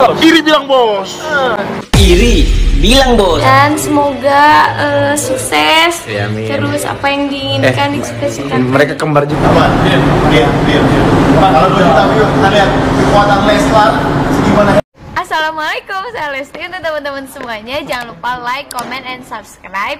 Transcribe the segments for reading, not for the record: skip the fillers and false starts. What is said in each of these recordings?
Iri bilang bos. Iri bilang bos. Dan semoga sukses. Ya, amin. Terus apa yang diinginkan dicita-citakan. Mereka kembar juga. Kalau 2 juta view, kita lihat kekuatan Leslar segimana. Assalamualaikum, saya Lesti. Untuk teman-teman semuanya, jangan lupa like, comment, and subscribe.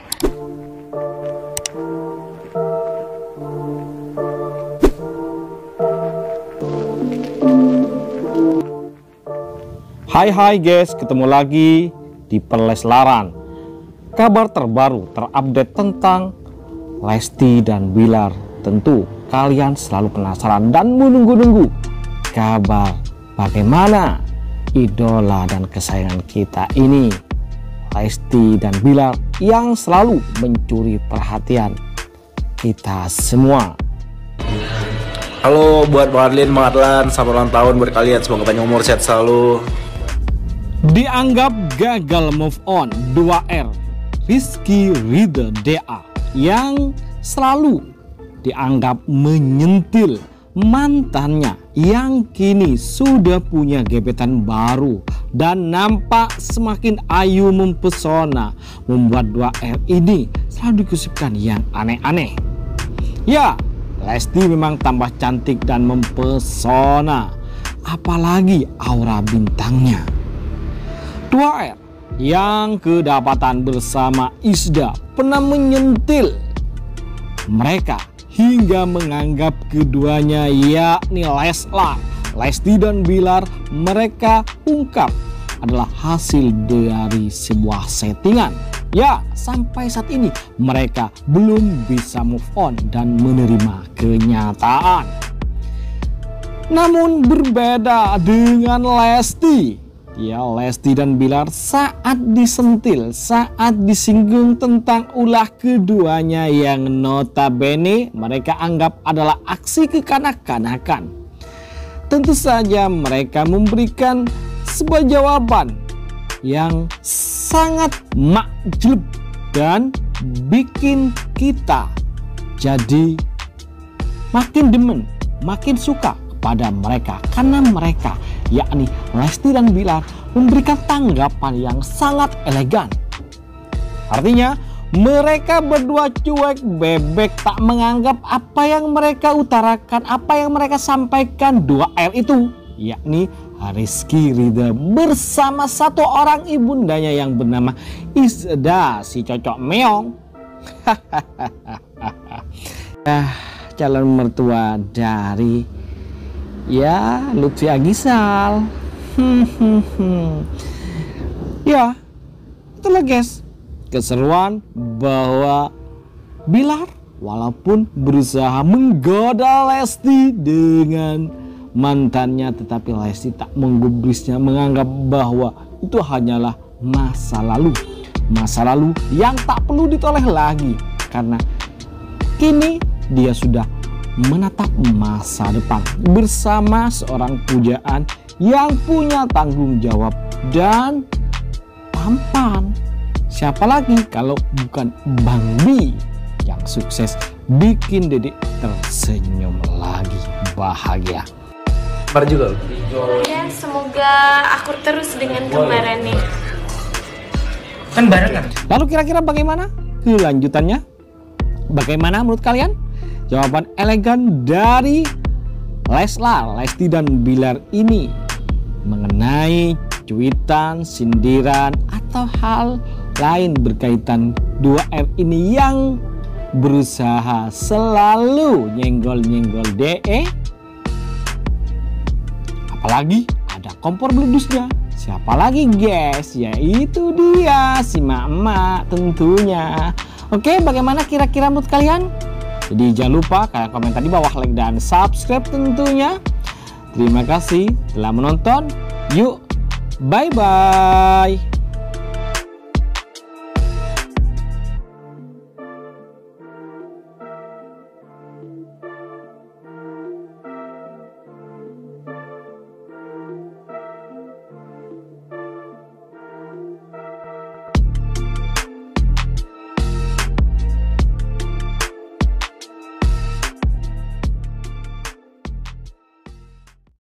Hai guys, ketemu lagi di Perleslaran. Kabar terbaru terupdate tentang Lesti dan Bilar. Tentu kalian selalu penasaran dan menunggu-nunggu kabar bagaimana idola dan kesayangan kita ini, Lesti dan Bilar, yang selalu mencuri perhatian kita semua. Halo buat Bang Adlin, Bang Adlan, selamat ulang tahun buat kalian. Semoga panjang umur, sehat selalu. Dianggap gagal move on 2R, Rizky Ridho DA yang selalu dianggap menyentil mantannya yang kini sudah punya gebetan baru dan nampak semakin ayu mempesona, membuat 2R ini selalu digosipkan yang aneh-aneh. Ya, Lesti memang tambah cantik dan mempesona, apalagi aura bintangnya. 2R yang kedapatan bersama Isda pernah menyentil mereka hingga menganggap keduanya, yakni Leslar, Lesti dan Bilar, mereka ungkap adalah hasil dari sebuah settingan. Ya, sampai saat ini mereka belum bisa move on dan menerima kenyataan. Namun berbeda dengan Lesti. Ya, Lesti dan Bilar saat disentil, saat disinggung tentang ulah keduanya yang notabene mereka anggap adalah aksi kekanak-kanakan, tentu saja mereka memberikan sebuah jawaban yang sangat makjub dan bikin kita jadi makin demen, makin suka pada mereka, karena mereka, yakni Lesti dan Bilar, memberikan tanggapan yang sangat elegan. Artinya mereka berdua cuek bebek, tak menganggap apa yang mereka utarakan, apa yang mereka sampaikan 2R itu, yakni Rizky Ridho bersama satu orang ibundanya yang bernama Isda, si cocok meong. Calon mertua dari Lutfi Agisal. Ya, itulah guys keseruan bahwa Bilar walaupun berusaha menggoda Lesti dengan mantannya, tetapi Lesti tak menggubrisnya, menganggap bahwa itu hanyalah masa lalu yang tak perlu ditoleh lagi, karena kini dia sudah menatap masa depan bersama seorang pujaan yang punya tanggung jawab dan tampan. Siapa lagi kalau bukan Bang Bi yang sukses bikin Dedek tersenyum lagi, bahagia. Kembar juga loh. Ya, semoga akur terus dengan kembarannya. Kan barengan. Lalu kira-kira bagaimana kelanjutannya? Bagaimana menurut kalian? Jawaban elegan dari Leslar, Lesti dan Bilar ini mengenai cuitan, sindiran, atau hal lain berkaitan 2R ini yang berusaha selalu nyenggol-nyenggol DE. Apalagi ada kompor bledusnya. Siapa lagi guys? Yaitu dia, si emak-emak tentunya. Oke, bagaimana kira-kira menurut kalian? Jadi jangan lupa kalian komentar di bawah, like dan subscribe tentunya. Terima kasih telah menonton. Yuk, bye-bye.